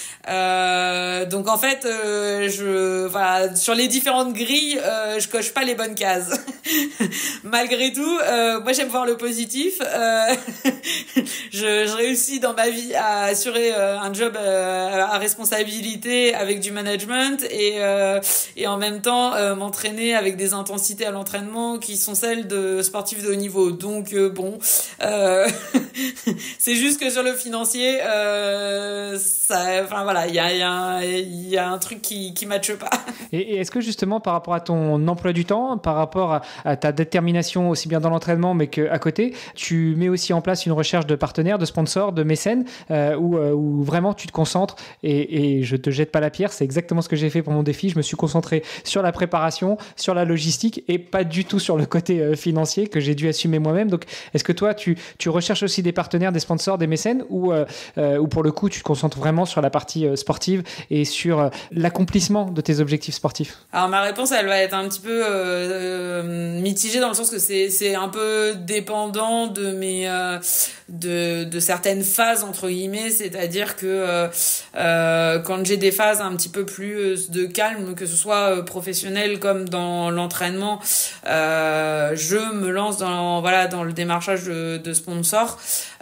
Euh, donc en fait, euh, je, voilà, sur les différentes grilles, euh, je coche pas les bonnes cases. Malgré tout, euh, moi j'aime voir le positif. Euh, je, je réussis dans ma vie à assurer euh, un job euh, à responsabilité avec du management. Et, euh, et en même temps euh, m'entraîner avec des intensités à l'entraînement qui sont celles de sportifs de haut niveau. Donc euh, bon, euh, c'est juste que sur le financier, euh, ça, enfin voilà, il y a, y, a, y a un truc qui qui matche pas. Et, et est-ce que justement par rapport à ton emploi du temps, par rapport à, à ta détermination aussi bien dans l'entraînement mais qu'à côté, tu mets aussi en place une recherche de partenaires, de sponsors, de mécènes, euh, où, euh, où vraiment tu te concentres et, et je te jette pas la pierre, c'est exactement ce que j'ai fait pour mon défi. Je me suis concentré sur la préparation, sur la logistique et pas du tout sur le côté euh, financier que j'ai dû assumer moi-même. Donc, est-ce que toi, tu, tu recherches aussi des partenaires, des sponsors, des mécènes ou, euh, euh, ou pour le coup, tu te concentres vraiment sur la partie euh, sportive et sur euh, l'accomplissement de tes objectifs sportifs? Alors, ma réponse, elle va être un petit peu euh, mitigée dans le sens que c'est, c'est un peu dépendant de mes, euh, de, de certaines phases, entre guillemets. C'est-à-dire que euh, euh, quand j'ai des phases un petit peu plus de calme, que ce soit professionnel comme dans l'entraînement, euh, je me lance dans voilà dans le démarchage de, de sponsors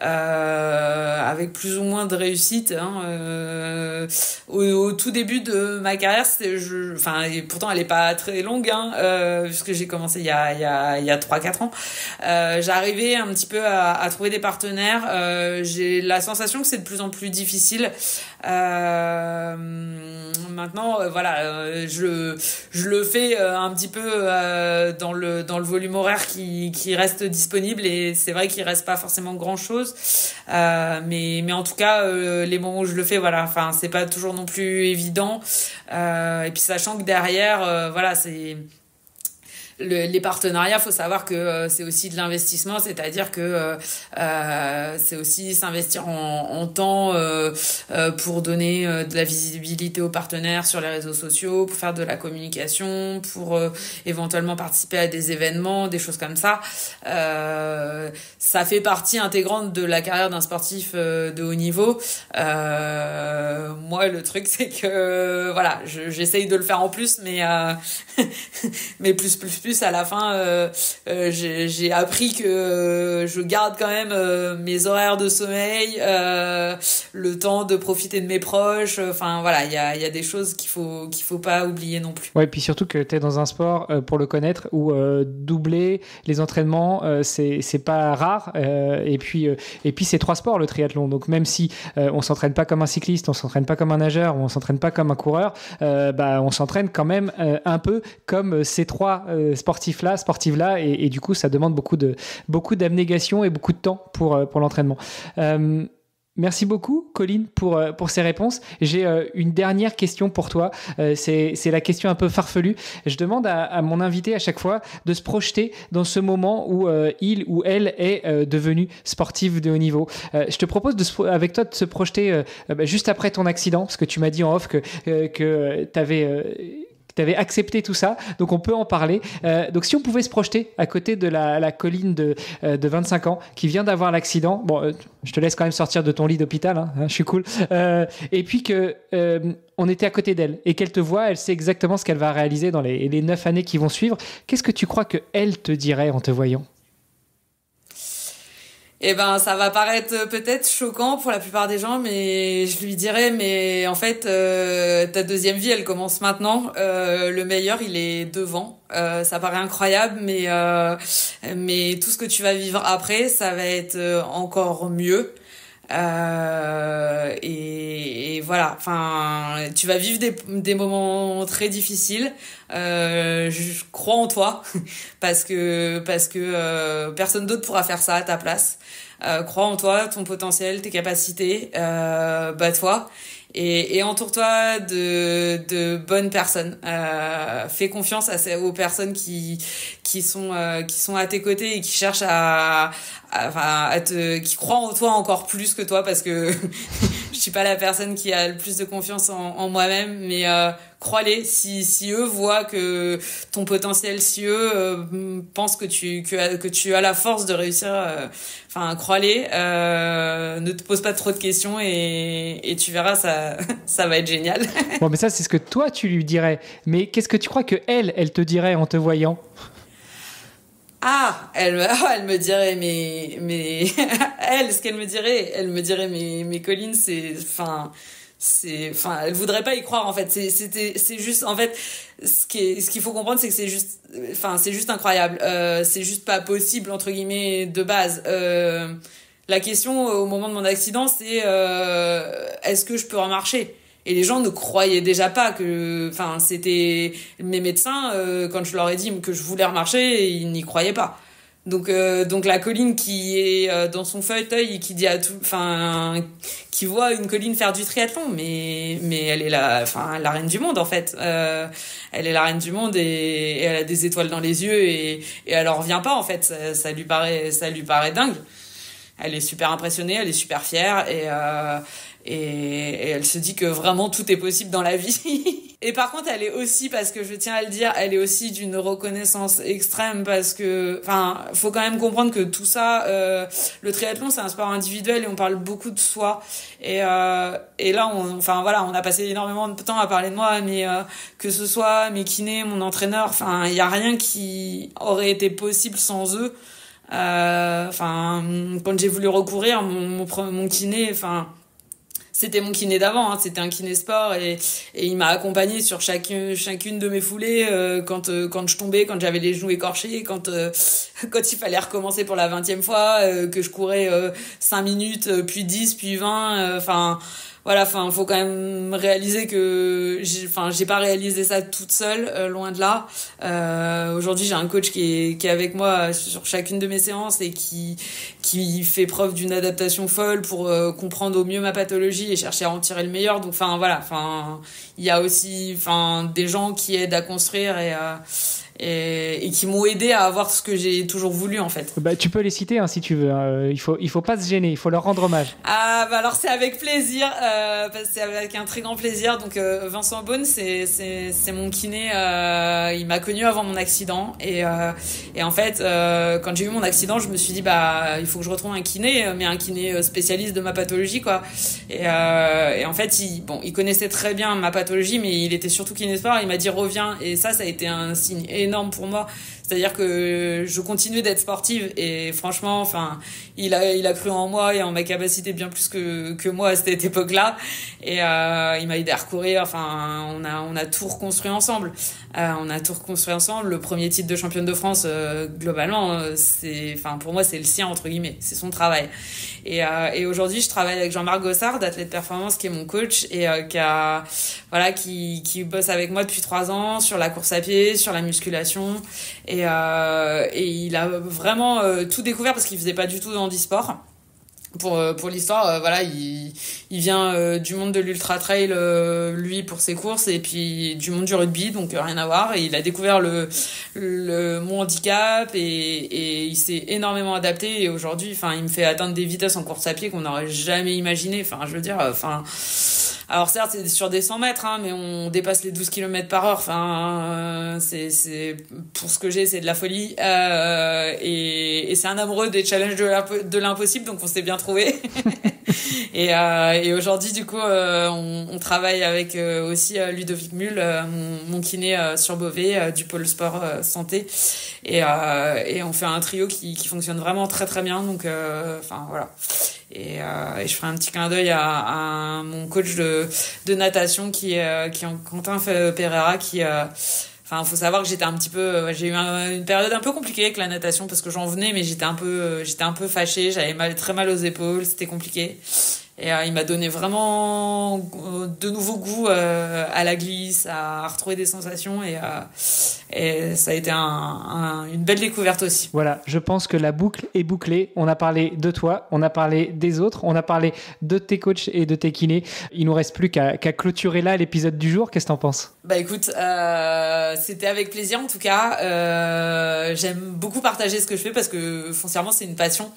euh, avec plus ou moins de réussite. Hein, euh, au, au tout début de ma carrière, c'était, je, enfin, et pourtant elle est pas très longue, hein, euh, puisque j'ai commencé il y a il y a il y a trois quatre ans. Euh, j'arrivais un petit peu à, à trouver des partenaires. Euh, j'ai la sensation que c'est de plus en plus difficile. Euh, maintenant, euh, voilà, euh, je je le fais euh, un petit peu euh, dans le dans le volume horaire qui qui reste disponible et c'est vrai qu'il reste pas forcément grand chose, euh, mais mais en tout cas euh, les moments où je le fais, voilà, enfin c'est pas toujours non plus évident, euh, et puis sachant que derrière, euh, voilà, c'est Le, les partenariats, faut savoir que euh, c'est aussi de l'investissement, c'est-à-dire que euh, euh, c'est aussi s'investir en, en temps euh, euh, pour donner euh, de la visibilité aux partenaires sur les réseaux sociaux, pour faire de la communication, pour euh, éventuellement participer à des événements, des choses comme ça. Euh, ça fait partie intégrante de la carrière d'un sportif euh, de haut niveau. Euh, moi, le truc, c'est que euh, voilà, je, j'essaye de le faire en plus, mais euh, mais plus plus plus à la fin, euh, euh, j'ai, j'ai appris que euh, je garde quand même euh, mes horaires de sommeil, euh, le temps de profiter de mes proches. Enfin voilà, il y a, y a des choses qu'il faut qu'il faut pas oublier non plus. Ouais, et puis surtout que tu es dans un sport, euh, pour le connaître, où euh, doubler les entraînements, euh, c'est c'est pas rare. Euh, et puis euh, et puis c'est trois sports, le triathlon. Donc même si euh, on s'entraîne pas comme un cycliste, on s'entraîne pas comme un nageur, on s'entraîne pas comme un coureur, euh, bah on s'entraîne quand même euh, un peu comme ces trois euh, sportifs-là, sportives-là, et, et du coup, ça demande beaucoup de beaucoup d'abnégation et beaucoup de temps pour pour l'entraînement. Euh, Merci beaucoup, Colline, pour, pour ces réponses. J'ai euh, une dernière question pour toi. Euh, c'est, c'est la question un peu farfelue. Je demande à, à mon invité à chaque fois de se projeter dans ce moment où euh, il ou elle est euh, devenu sportif de haut niveau. Euh, je te propose de se, avec toi de se projeter euh, bah, juste après ton accident, parce que tu m'as dit en off que, euh, que tu avais... Euh, tu avais accepté tout ça, donc on peut en parler. Euh, donc si on pouvait se projeter à côté de la, la Colline de, euh, de vingt-cinq ans qui vient d'avoir l'accident, bon, euh, je te laisse quand même sortir de ton lit d'hôpital, hein, hein, je suis cool, euh, et puis que euh, on était à côté d'elle et qu'elle te voit, elle sait exactement ce qu'elle va réaliser dans les, les neuf années qui vont suivre. Qu'est-ce que tu crois qu'elle te dirait en te voyant ? Eh ben, ça va paraître peut-être choquant pour la plupart des gens, mais je lui dirais, mais en fait, euh, ta deuxième vie, elle commence maintenant. Euh, le meilleur, il est devant. Euh, ça paraît incroyable, mais euh, mais tout ce que tu vas vivre après, ça va être encore mieux. Euh, et, et voilà. Enfin, tu vas vivre des des moments très difficiles. Euh, je crois en toi parce que parce que euh, personne d'autre pourra faire ça à ta place. Euh, crois en toi, ton potentiel, tes capacités, euh, bats-toi et, et entoure-toi de, de bonnes personnes. Euh, fais confiance à ces, aux personnes qui qui sont euh, qui sont à tes côtés et qui cherchent à, à, enfin, à te, qui croient en toi encore plus que toi, parce que je suis pas la personne qui a le plus de confiance en, en moi-même, mais euh, crois-les. Si si eux voient que ton potentiel, si eux euh, pensent que tu que que tu as la force de réussir, euh, enfin crois-les. Euh, ne te pose pas trop de questions et et tu verras, ça ça va être génial. Bon, mais ça c'est ce que toi tu lui dirais. Mais qu'est-ce que tu crois que elle elle te dirait en te voyant ? Ah, elle, elle me dirait, mais, mais, elle, ce qu'elle me dirait, elle me dirait, mais, mais Colline, c'est, enfin, c'est, enfin, elle voudrait pas y croire, en fait. C'est, c'était, c'est juste, en fait, ce qui est, ce qu'il faut comprendre, c'est que c'est juste, enfin, c'est juste incroyable. Euh, c'est juste pas possible, entre guillemets, de base. Euh, la question, au moment de mon accident, c'est, euh, est-ce que je peux remarcher ? Et les gens ne croyaient déjà pas que, enfin, c'était mes médecins, euh, quand je leur ai dit que je voulais remarcher, ils n'y croyaient pas. Donc, euh, donc la Colline qui est euh, dans son fauteuil et qui dit à tout, enfin, qui voit une Colline faire du triathlon, mais, mais elle est la, enfin, la reine du monde en fait. Euh, elle est la reine du monde et, et elle a des étoiles dans les yeux et, et elle en revient pas en fait. Ça, ça lui paraît, ça lui paraît dingue. Elle est super impressionnée, elle est super fière et euh, et, et elle se dit que vraiment tout est possible dans la vie. Et par contre, elle est aussi, parce que je tiens à le dire, elle est aussi d'une reconnaissance extrême, parce que, enfin, faut quand même comprendre que tout ça, euh, le triathlon, c'est un sport individuel et on parle beaucoup de soi. Et euh, et là, on, enfin voilà, on a passé énormément de temps à parler de moi, mais euh, que ce soit mes kinés, mon entraîneur, enfin, il y a rien qui aurait été possible sans eux. Enfin, euh, quand j'ai voulu recourir, mon mon, mon kiné, enfin. C'était mon kiné d'avant, hein, c'était un kiné sport et, et il m'a accompagné sur chacune, chacune de mes foulées euh, quand, euh, quand je tombais, quand j'avais les genoux écorchés, quand, euh, quand il fallait recommencer pour la vingtième fois, euh, que je courais euh, cinq minutes, puis dix, puis vingt, enfin... Euh, Voilà, enfin, faut quand même réaliser que, j'ai, enfin, j'ai pas réalisé ça toute seule, euh, loin de là. Euh, aujourd'hui, j'ai un coach qui est, qui est avec moi sur chacune de mes séances et qui, qui fait preuve d'une adaptation folle pour euh, comprendre au mieux ma pathologie et chercher à en tirer le meilleur. Donc, enfin, voilà, enfin, il y a aussi, enfin, des gens qui aident à construire et, euh, et, et qui m'ont aidé à avoir ce que j'ai toujours voulu en fait. Bah, tu peux les citer hein, si tu veux, hein. il faut il faut pas se gêner, il faut leur rendre hommage. Ah bah alors c'est avec plaisir, euh, c'est avec un très grand plaisir. Donc euh, Vincent Beaune, c'est c'est c'est mon kiné, euh, il m'a connu avant mon accident et euh, et en fait euh, quand j'ai eu mon accident, je me suis dit bah il faut que je retrouve un kiné, mais un kiné spécialiste de ma pathologie quoi. Et euh, et en fait il bon il connaissait très bien ma pathologie, mais il était surtout kiné sport. Il m'a dit reviens, et ça ça a été un signe énorme pour moi. C'est-à-dire que je continue d'être sportive et franchement, enfin, il a, il a cru en moi et en ma capacité bien plus que, que moi à cette époque-là. Et, euh, il m'a aidé à recourir. Enfin, on a, on a tout reconstruit ensemble. Euh, on a tout reconstruit ensemble. Le premier titre de championne de France, euh, globalement, c'est, enfin, pour moi, c'est le sien, entre guillemets. C'est son travail. Et, euh, et aujourd'hui, je travaille avec Jean-Marc Gossard, d'Athlète Performance, qui est mon coach et, euh, qui a, voilà, qui, qui bosse avec moi depuis trois ans sur la course à pied, sur la musculation. Et, euh, et il a vraiment euh, tout découvert parce qu'il faisait pas du tout d'handisport. Pour euh, pour l'histoire, euh, voilà, il il vient euh, du monde de l'ultra trail, euh, lui pour ses courses, et puis du monde du rugby, donc euh, rien à voir. Et il a découvert le le mon handicap et et il s'est énormément adapté. Et aujourd'hui, enfin, il me fait atteindre des vitesses en course à pied qu'on n'aurait jamais imaginé. Enfin, je veux dire, enfin. Alors certes, c'est sur des cent mètres, hein, mais on dépasse les douze kilomètres par heure. Enfin, euh, c'est, c'est pour ce que j'ai, c'est de la folie. Euh, et, et c'est un amoureux des challenges de, de l'impossible, donc on s'est bien trouvé. et, euh, et aujourd'hui, du coup, euh, on, on travaille avec euh, aussi euh, Ludovic Mule, euh, mon, mon kiné euh, sur Beauvais, euh, du pôle sport euh, santé, et, euh, et on fait un trio qui, qui fonctionne vraiment très très bien. Donc, euh, enfin voilà. Et, euh, et je ferai un petit clin d'œil à, à mon coach de, de natation qui, euh, qui est Quentin Pereira, qui euh, enfin faut savoir que j'étais un petit peu j'ai eu un, une période un peu compliquée avec la natation parce que j'en venais, mais j'étais un peu j'étais un peu fâchée, j'avais mal, très mal aux épaules, c'était compliqué. Et euh, il m'a donné vraiment de nouveaux goûts euh, à la glisse, à retrouver des sensations, et, euh, et ça a été un, un, une belle découverte aussi. Voilà, je pense que la boucle est bouclée. On a parlé de toi, on a parlé des autres, on a parlé de tes coachs et de tes kinés. Il nous reste plus qu'à, qu'à clôturer là l'épisode du jour. Qu'est-ce que t'en penses ? Bah écoute, euh, c'était avec plaisir en tout cas. Euh, j'aime beaucoup partager ce que je fais parce que foncièrement c'est une passion,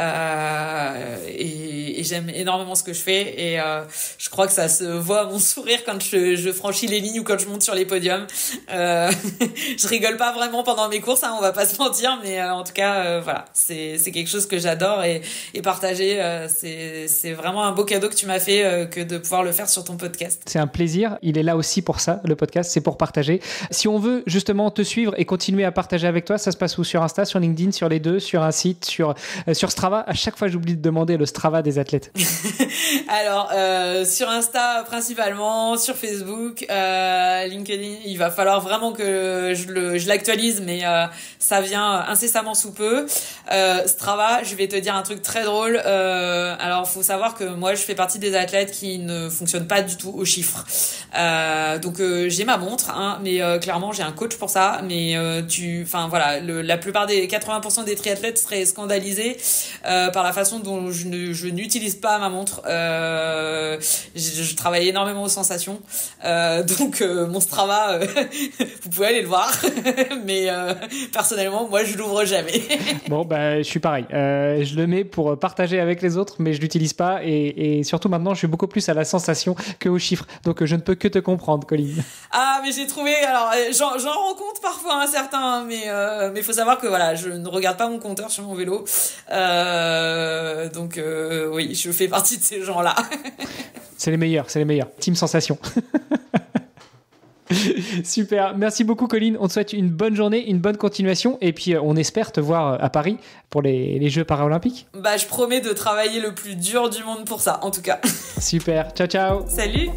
euh, et, et j'aime énormément ce que je fais, et euh, je crois que ça se voit à mon sourire quand je, je franchis les lignes ou quand je monte sur les podiums. Euh, je rigole pas vraiment pendant mes courses, hein, on va pas se mentir, mais euh, en tout cas euh, voilà, c'est c'est quelque chose que j'adore, et et partager euh, c'est c'est vraiment un beau cadeau que tu m'as fait, euh, que de pouvoir le faire sur ton podcast. C'est un plaisir, il est là aussi pour ça, le podcast, c'est pour partager. Si on veut justement te suivre et continuer à partager avec toi, ça se passe où ? Sur Insta, sur LinkedIn, sur les deux, sur un site, sur euh, sur Strava. À chaque fois j'oublie de demander le Strava des athlètes. Alors, euh, sur Insta principalement, sur Facebook, euh, LinkedIn, il va falloir vraiment que je, le, je l'actualise, mais euh, ça vient incessamment sous peu. Euh, Strava, je vais te dire un truc très drôle. Euh, alors, faut savoir que moi, je fais partie des athlètes qui ne fonctionnent pas du tout aux chiffres. Euh, donc, euh, j'ai ma montre, hein, mais euh, clairement, j'ai un coach pour ça. Mais euh, tu, enfin voilà, le, la plupart des quatre-vingts pour cent des triathlètes seraient scandalisés euh, par la façon dont je, ne, je n'utilise pas ma montre. Euh, je, je travaille énormément aux sensations, euh, donc euh, mon Strava, euh, vous pouvez aller le voir, mais euh, personnellement, moi, je l'ouvre jamais. Bon, bah, je suis pareil. Euh, je le mets pour partager avec les autres, mais je l'utilise pas, et, et surtout maintenant, je suis beaucoup plus à la sensation que aux chiffres. Donc, je ne peux que te comprendre, Colline. Ah, mais j'ai trouvé. Alors, j'en, j'en rencontre parfois un certain, mais euh, mais faut savoir que voilà, je ne regarde pas mon compteur sur mon vélo, euh, donc euh, oui, je fais partie de ces gens-là. C'est les meilleurs, c'est les meilleurs. Team Sensation. Super, merci beaucoup Colline, on te souhaite une bonne journée, une bonne continuation, et puis on espère te voir à Paris pour les, les Jeux Paralympiques. Bah je promets de travailler le plus dur du monde pour ça, en tout cas. Super, ciao ciao. Salut.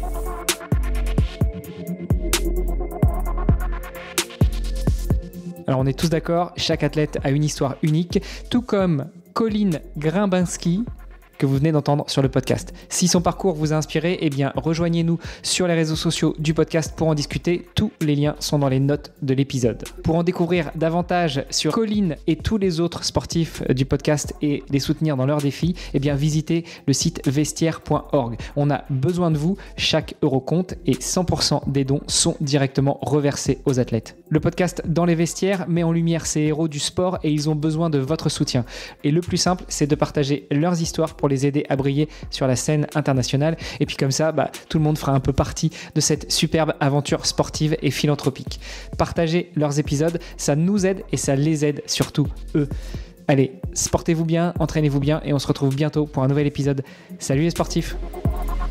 Alors on est tous d'accord, chaque athlète a une histoire unique, tout comme Colline Grimbinski, que vous venez d'entendre sur le podcast. Si son parcours vous a inspiré, eh bien rejoignez-nous sur les réseaux sociaux du podcast pour en discuter. Tous les liens sont dans les notes de l'épisode. Pour en découvrir davantage sur Colline et tous les autres sportifs du podcast et les soutenir dans leurs défis, eh bien visitez le site vestiaire point org. On a besoin de vous, chaque euro compte et cent pour cent des dons sont directement reversés aux athlètes. Le podcast Dans les vestiaires met en lumière ces héros du sport et ils ont besoin de votre soutien. Et le plus simple, c'est de partager leurs histoires pour les aider à briller sur la scène internationale. Et puis comme ça, bah, tout le monde fera un peu partie de cette superbe aventure sportive et philanthropique. Partagez leurs épisodes, ça nous aide et ça les aide surtout, eux. Allez, sportez-vous bien, entraînez-vous bien et on se retrouve bientôt pour un nouvel épisode. Salut les sportifs!